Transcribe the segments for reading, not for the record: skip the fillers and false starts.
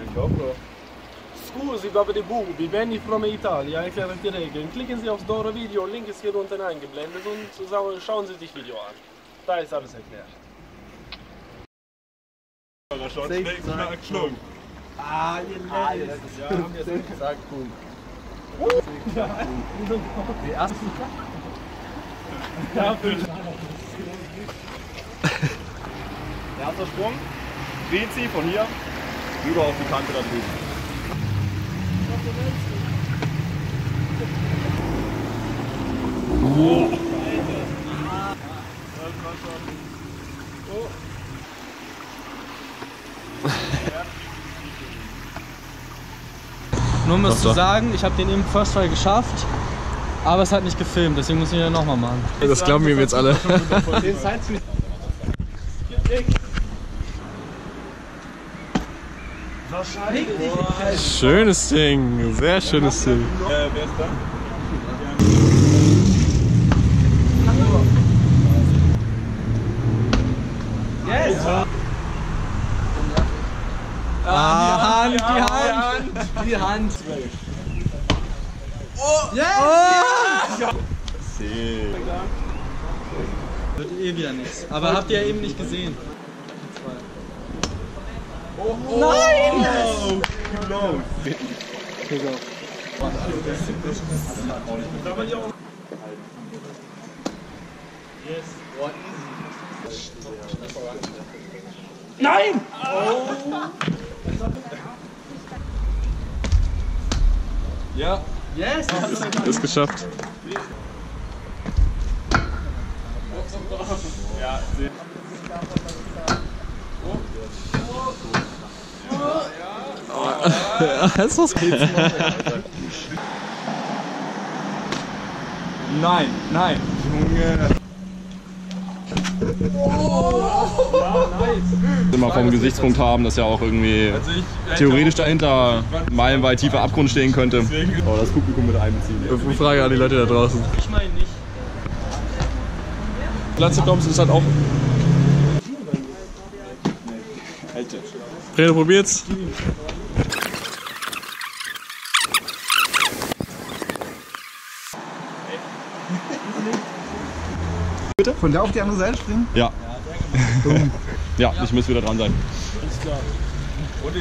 Scusi, Davide Bubi, Benny from Italia, erklärt die Regeln. Klicken Sie aufs Dora Video, Link ist hier unten eingeblendet und schauen Sie sich das Video an. Da ist alles erklärt. Ah, ihr haben jetzt nicht gesagt, cool. Die ersten. Ja, bitte. Erster Sprung, dreht sie von hier rüber auf die Kante da drüben. Oh. Nur um es zu sagen, ich habe den im First Try geschafft, aber es hat nicht gefilmt, deswegen muss ich ihn nochmal machen. Das glauben wir jetzt alle. Schönes Ding, sehr schönes Ding. Wer ist da? Yes! Ah, die Hand! Oh! Yes! Oh! Wird eh wieder nichts. Aber habt ihr eben nicht gesehen. Oh, oh. Nein! Oh. Nein! Oh. Ja. Yes! Ist geschafft. Ja, Das ist Nein, nein. Junge. Immer vom Gesichtspunkt haben, dass ja auch irgendwie theoretisch dahinter meilenweit tiefer Abgrund stehen könnte. Aber das Publikum mit einbeziehen. Frage an die Leute da draußen. Ich meine nicht. Platz Thompson ist halt auch. Breno, probiert's. Bitte? Von da auf die andere Seite springen? Ja. Ja, ich muss wieder dran sein. Alles klar. Und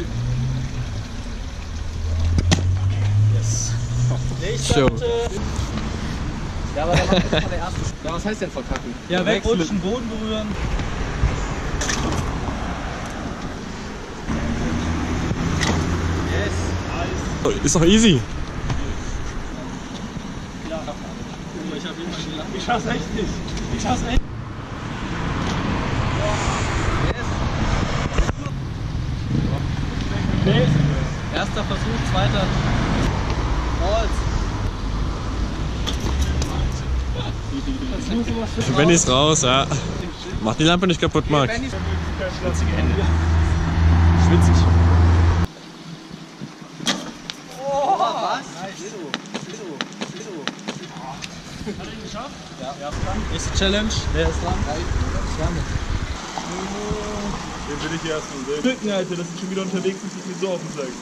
Yes. Show. Ja, aber der macht jetzt mal der erste. Ja, was heißt denn verkacken? Ja, wegrutschen, Boden berühren. Yes. Ist doch easy. Ja. Ich hab ihn mal gelacht. Ich schaff's echt nicht. Ich schaff's echt. Yes. Erster Versuch, zweiter. Holz. Benny ist raus, ja. Mach die Lampe nicht kaputt, Marc. Schwitzige Hände. Schwitzig. Oh, was? Nice. Hat er ihn geschafft? Ja, er ist dran. Nächste Challenge. Wer ist dran? Den will ich erst mal sehen. Ficken, Alter, dass ich schon wieder unterwegs ist, ist mir so auf den Sack.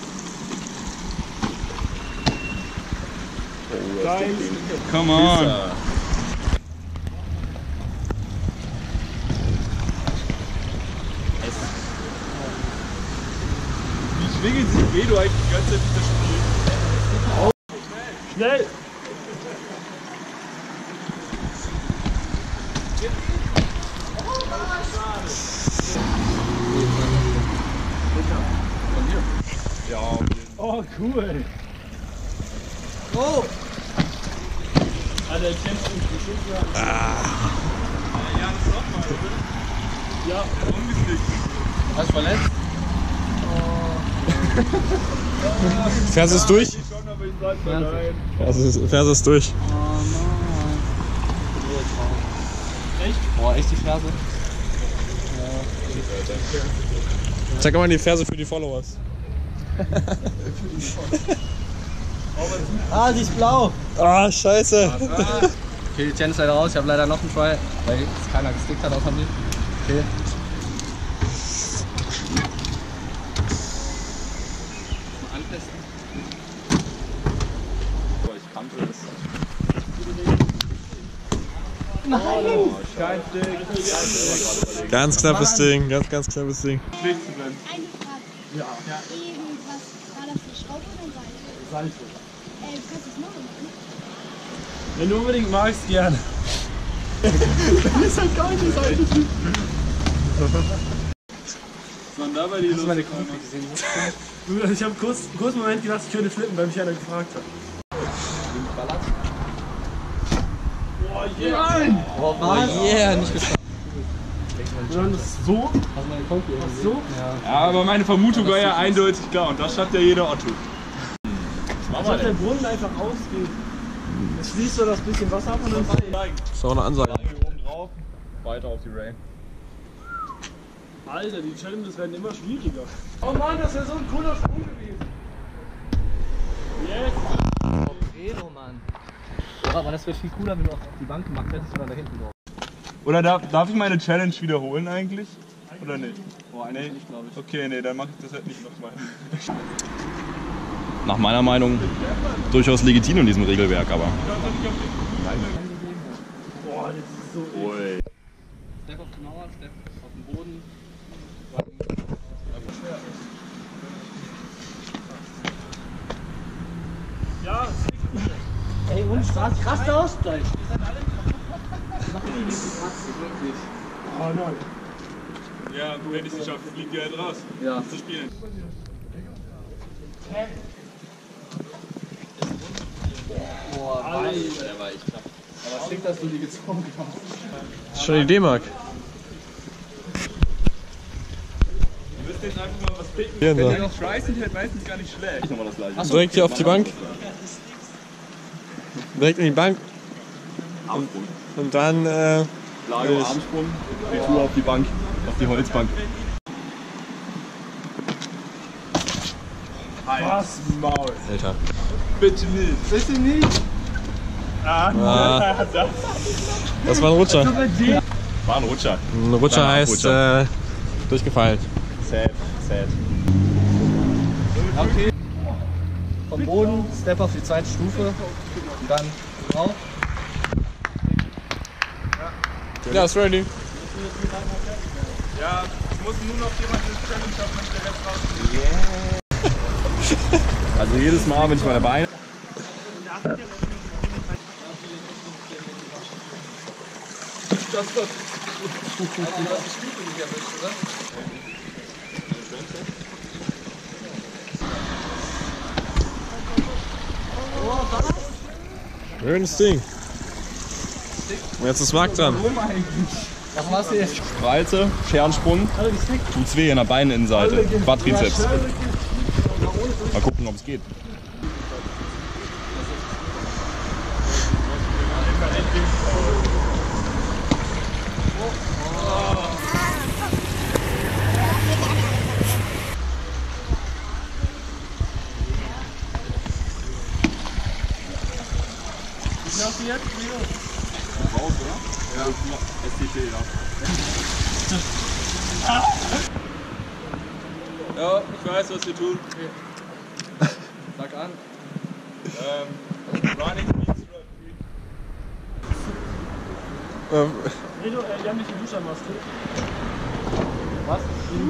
Geil. Come on. Wie schwingelt sich Vedo eigentlich die ganze Zeit das Spiel? Oh. Schnell! Ja. Oh, cool. Oh! Alter, kennst du mich bestimmt? Ja, das nochmal, oder? Ja, ungeslickt. Hast du verletzt? Ferse ist durch? Schon, aber ich sag mal nein. Ferse ist durch. Oh nein. Echt? Boah, echt die Ferse? Zeig mal die Ferse für die Followers. Ah, die ist blau. Ah, scheiße. Okay, die Challenge ist leider raus. Ich habe leider noch einen Try, weil es keiner gestickt hat außer mir. Okay. Antesten. Ich kannte es. Nein! Kein Stück. Ganz knappes Ding, ganz knappes Ding. Schlecht zu bleiben. Eine Frage. Ja. Irgendwas, war das eine Schraube oder Seite? Seite. Kannst du es noch machen? Wenn du unbedingt magst, gerne. Das ist halt gar nicht die Seite. Man dabei die Hast du meine Kumpel gesehen? Bruder, ich habe kurz einen Moment gedacht, ich könnte flippen, weil mich einer gefragt hat. Boah, yeah! Nein! Oh yeah, nicht geschafft. Dann ist so. Hast du meine Kumpel gesehen? So? Ja, aber meine Vermutung war ja eindeutig klar und das schafft ja jeder Otto. Als ob der Brunnen einfach ausgeht. Jetzt fließt so das bisschen Wasser ab und dann Das ist auch eine Ansage. Oben drauf, weiter auf die Rail. Alter, die Challenges werden immer schwieriger. Oh Mann, das wäre so ein cooler Sprung gewesen. Yes! Fredo, Mann. Ja, aber das wäre viel cooler, wenn du auf die Bank gemacht hättest oder da hinten drauf. Oder darf ich meine Challenge wiederholen eigentlich? Oder nicht? Boah, eigentlich nicht, glaube ich. Okay, nee, dann mache ich das halt nicht nochmal. Nach meiner Meinung durchaus legitim in diesem Regelwerk, aber Boah, das ist so Ui. Step auf die Mauer, Step auf den Boden. Ja, Ey, ohne Spaß, krasser Ausgleich. oh nein. Ja, wenn ich es schaffe, fliegt ihr halt raus. Ja. Zu spielen. Boah, Alter, der war echt knapp. Aber schick, dass du die gezogen hast. Das ist schon die D-Mark. Ihr müsst jetzt einfach mal was picken. Hier, Wenn so. ihr noch try sind, halt meistens gar nicht schlecht. Ich nochmal das gleiche. Direkt hier auf die Bank. Direkt in die Bank. Armsprung. Und dann, Lager, Armsprung, Retour auf die Bank, auf die Holzbank. Was? Maul. Alter. Bitte nicht. Bitte nicht. Ah, das war ein Rutscher. War ein Rutscher. Ein Rutscher War ein heißt durchgefallen. Sad, sad. Okay. Vom Boden, Step auf die zweite Stufe. Und dann drauf. Ja, ist ready. Ja, es muss nur noch jemand das Challenge schaffen, wenn der Rest raus. Also jedes Mal, wenn ich meine Beine. Schönes Ding. Und jetzt ist Marc dran. Was machst du jetzt? Breite, Scherensprung. Tut's weh in der Beininnenseite. Quadrizeps. Mal gucken, ob es geht. Was machst du jetzt? Raus, oder? Ja, STT, ja. Ja, ich weiß, was wir tun. Sag an. Running means Redo, die haben nicht die Duschermaske. Was?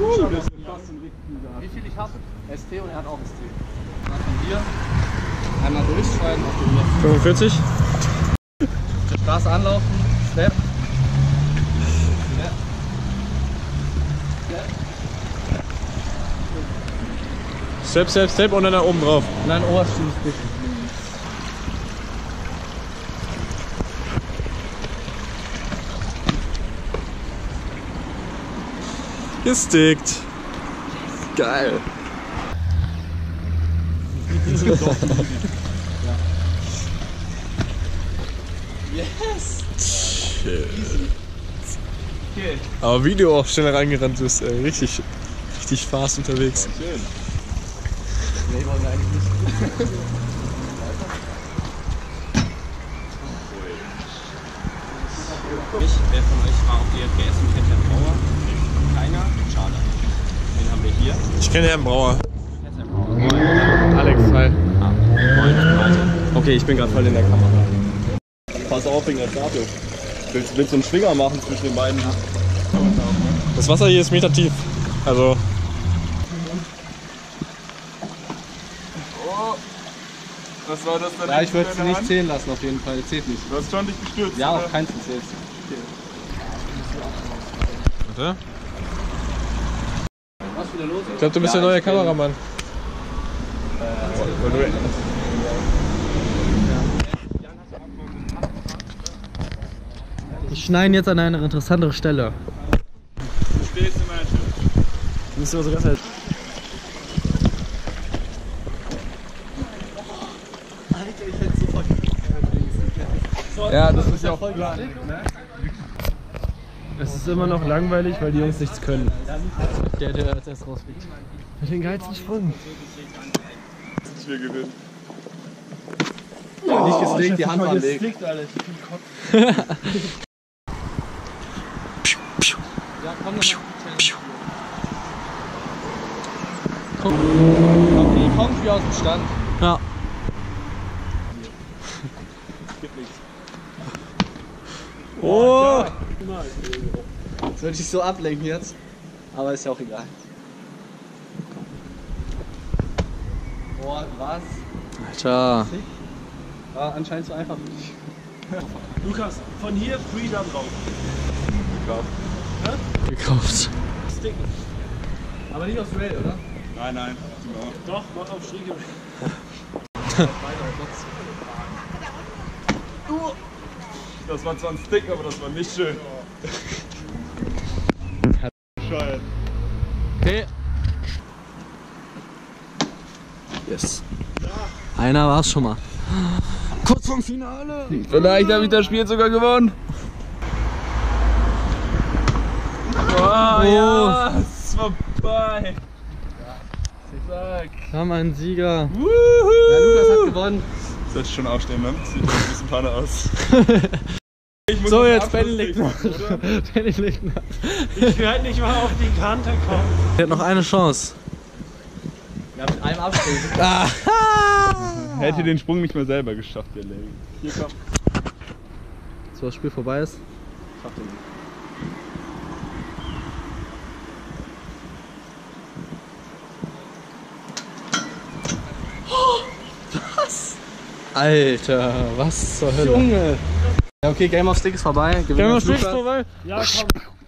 Wie viel ich habe? ST und er hat auch ST. Dann von dir. Einmal durchschreiben auf den 45. der Straße anlaufen. Step. Step, Step, Step und dann da oben drauf. Und dann Oberstufe bitte. Gestickt. Geil. Yes! Okay. Aber wie du auch schnell reingerannt bist, ey. Richtig fast unterwegs. schön. Nee, wollen wir eigentlich nicht. Wer von euch war auf DFGS und kennt Herrn Brauer? Keiner? Schade. Den haben wir hier. Ich kenne Herrn Brauer. Herrn Brauer. 2. Okay, ich bin gerade voll in der Kamera. Pass auf wegen der Statue. Willst du einen Schwinger machen zwischen den beiden? Das Wasser hier ist metertief. Also. Was war das denn? Ja, ich würde es nicht zählen lassen auf jeden Fall. Zählt nicht. Du hast schon dich gestürzt. Ja, oder? auf keinen Fall zählt. Warte. Was wieder los? Ich glaube, du bist der neue Kameramann. Ich schneide jetzt an eine interessantere Stelle. Du stehst immer schön. Du bist so ganz halt. Ja, das ist ja auch klar. Es ist immer noch langweilig, weil die Jungs nichts können. Der als erst rausfliegt. Mit den geilsten Sprüngen. Wir gewinnen. Nicht geslickt, die Hand anlegt. Ja, komm noch. Die kommt wie aus dem Stand. Ja. Oh! Das würde ich so ablenken jetzt. Aber ist ja auch egal. Boah, was? Alter. War anscheinend so einfach für dich. Lukas, von hier Freedom drauf. Gekauft. Sticken. Aber nicht aufs Rail, oder? Nein, nein. Doch, mach auf Schräge. Das war zwar ein Stick, aber das war nicht schön. Bescheuert. Okay. Yes. Einer war's schon mal. Kurz vorm Finale. Vielleicht habe ich das Spiel sogar gewonnen. Oh, ja, es ist vorbei. Wir haben einen Sieger. Ja, Lukas hat gewonnen. Soll ich schon aufstehen, ne? Sieht ein bisschen Panne aus. So, jetzt Benny legt noch. Benny legt noch. Ich werde nicht mal auf die Kante kommen. Er hat noch eine Chance. Ja, mit einem Abschluss. Hätte den Sprung nicht mehr selber geschafft, der Lady. Hier komm. So, das Spiel vorbei ist. Alter, was zur Hölle. Junge! Ja, okay, Game of Stick ist vorbei. Game of Stick ist vorbei. Ja, komm.